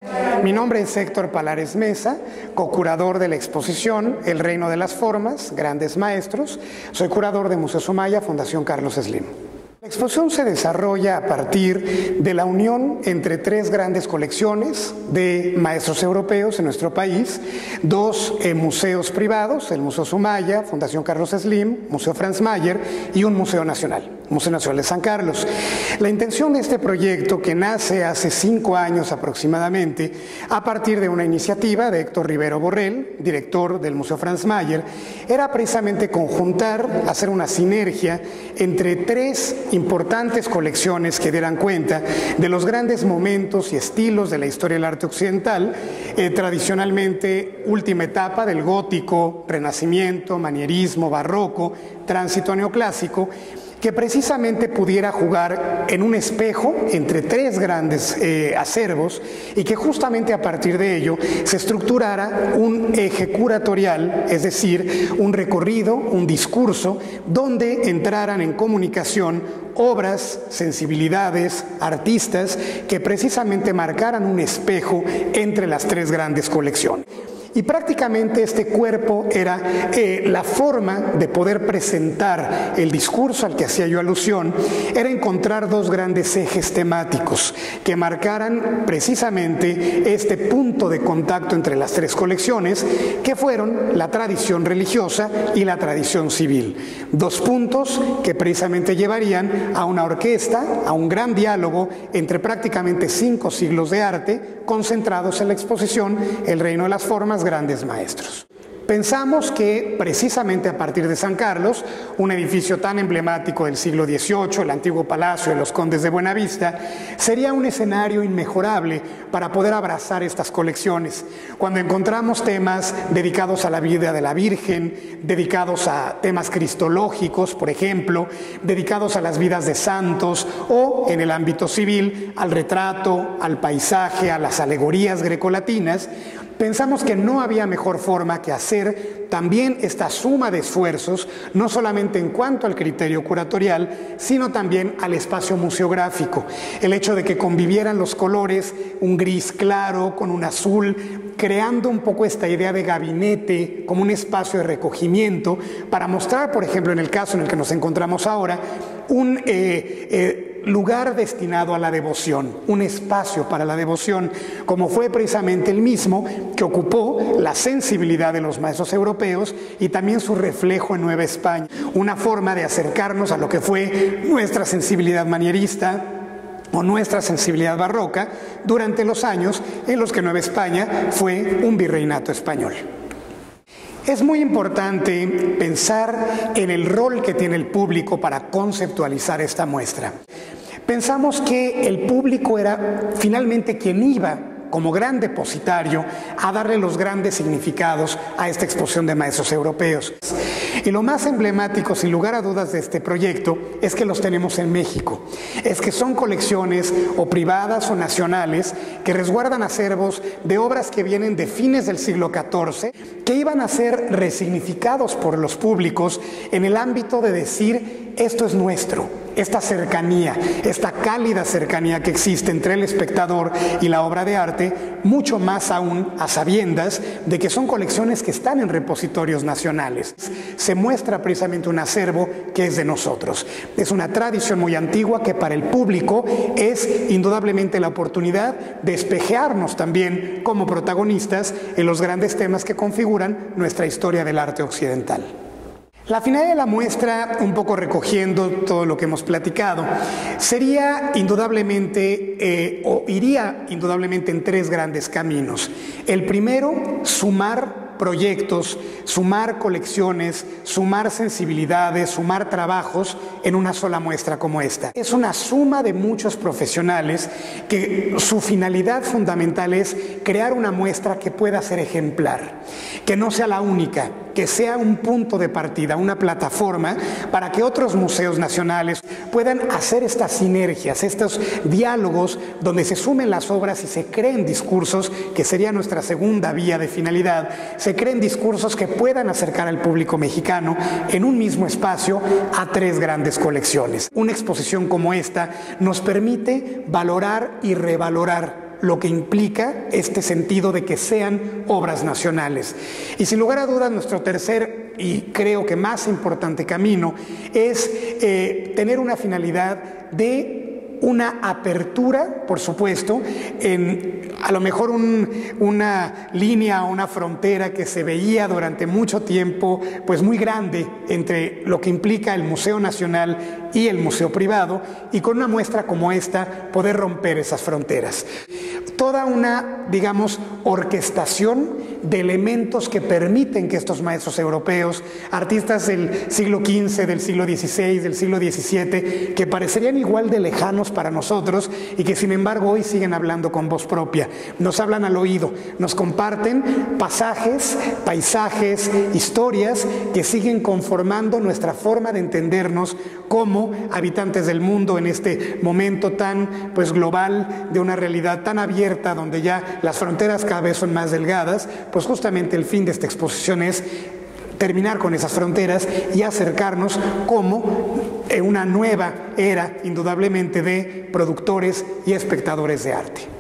Mi nombre es Héctor Palares Mesa, co-curador de la exposición El Reino de las Formas, Grandes Maestros. Soy curador de Museo Soumaya, Fundación Carlos Slim. La exposición se desarrolla a partir de la unión entre tres grandes colecciones de maestros europeos en nuestro país, dos museos privados, el Museo Soumaya, Fundación Carlos Slim, Museo Franz Mayer y un museo nacional, Museo Nacional de San Carlos. La intención de este proyecto, que nace hace 5 años aproximadamente, a partir de una iniciativa de Héctor Rivero Borrell, director del Museo Franz Mayer, era precisamente conjuntar, hacer una sinergia entre tres importantes colecciones que dieran cuenta de los grandes momentos y estilos de la historia del arte occidental, tradicionalmente última etapa del gótico, renacimiento, manierismo, barroco, tránsito neoclásico, que precisamente pudiera jugar en un espejo entre tres grandes acervos y que justamente a partir de ello se estructurara un eje curatorial, es decir, un recorrido, un discurso, donde entraran en comunicación obras, sensibilidades, artistas que precisamente marcaran un espejo entre las tres grandes colecciones. Y prácticamente este cuerpo era la forma de poder presentar el discurso al que hacía yo alusión, era encontrar dos grandes ejes temáticos que marcaran precisamente este punto de contacto entre las tres colecciones, que fueron la tradición religiosa y la tradición civil. Dos puntos que precisamente llevarían a una orquesta, a un gran diálogo entre prácticamente 5 siglos de arte concentrados en la exposición El Reino de las Formas, Grandes Maestros. Pensamos que precisamente a partir de San Carlos, un edificio tan emblemático del siglo XVIII, el antiguo Palacio de los Condes de Buenavista, sería un escenario inmejorable para poder abrazar estas colecciones. Cuando encontramos temas dedicados a la vida de la Virgen, dedicados a temas cristológicos, por ejemplo, dedicados a las vidas de santos o, en el ámbito civil, al retrato, al paisaje, a las alegorías grecolatinas, pensamos que no había mejor forma que hacer también esta suma de esfuerzos, no solamente en cuanto al criterio curatorial, sino también al espacio museográfico. El hecho de que convivieran los colores, un gris claro con un azul, creando un poco esta idea de gabinete como un espacio de recogimiento para mostrar, por ejemplo, en el caso en el que nos encontramos ahora, un lugar destinado a la devoción, un espacio para la devoción, como fue precisamente el mismo que ocupó la sensibilidad de los maestros europeos y también su reflejo en Nueva España, una forma de acercarnos a lo que fue nuestra sensibilidad manierista o nuestra sensibilidad barroca durante los años en los que Nueva España fue un virreinato español. Es muy importante pensar en el rol que tiene el público para conceptualizar esta muestra. Pensamos que el público era finalmente quien iba como gran depositario a darle los grandes significados a esta exposición de maestros europeos. Y lo más emblemático, sin lugar a dudas, de este proyecto es que los tenemos en México. Es que son colecciones o privadas o nacionales que resguardan acervos de obras que vienen de fines del siglo XIV, que iban a ser resignificados por los públicos en el ámbito de decir, esto es nuestro. Esta cercanía, esta cálida cercanía que existe entre el espectador y la obra de arte, mucho más aún a sabiendas de que son colecciones que están en repositorios nacionales. Se muestra precisamente un acervo que es de nosotros. Es una tradición muy antigua que para el público es indudablemente la oportunidad de espejearnos también como protagonistas en los grandes temas que configuran nuestra historia del arte occidental. La finalidad de la muestra, un poco recogiendo todo lo que hemos platicado, sería indudablemente, o iría indudablemente en 3 grandes caminos. El primero, sumar proyectos, sumar colecciones, sumar sensibilidades, sumar trabajos en una sola muestra como esta. Es una suma de muchos profesionales que su finalidad fundamental es crear una muestra que pueda ser ejemplar, que no sea la única, que sea un punto de partida, una plataforma para que otros museos nacionales puedan hacer estas sinergias, estos diálogos donde se sumen las obras y se creen discursos, que sería nuestra segunda vía de finalidad, se creen discursos que puedan acercar al público mexicano en un mismo espacio a 3 grandes colecciones. Una exposición como esta nos permite valorar y revalorar lo que implica este sentido de que sean obras nacionales. Y sin lugar a dudas, nuestro tercer y creo que más importante camino es tener una finalidad de una apertura, por supuesto, en a lo mejor una línea o una frontera que se veía durante mucho tiempo pues muy grande entre lo que implica el Museo Nacional y el museo privado, y con una muestra como esta poder romper esas fronteras. Toda una, digamos, orquestación de elementos que permiten que estos maestros europeos, artistas del siglo XV, del siglo XVI, del siglo XVII, que parecerían igual de lejanos para nosotros y que sin embargo hoy siguen hablando con voz propia, nos hablan al oído, nos comparten pasajes, paisajes, historias que siguen conformando nuestra forma de entendernos como habitantes del mundo en este momento tan pues global, de una realidad tan abierta donde ya las fronteras cada vez son más delgadas. Pues justamente el fin de esta exposición es terminar con esas fronteras y acercarnos como una nueva era, indudablemente, de productores y espectadores de arte.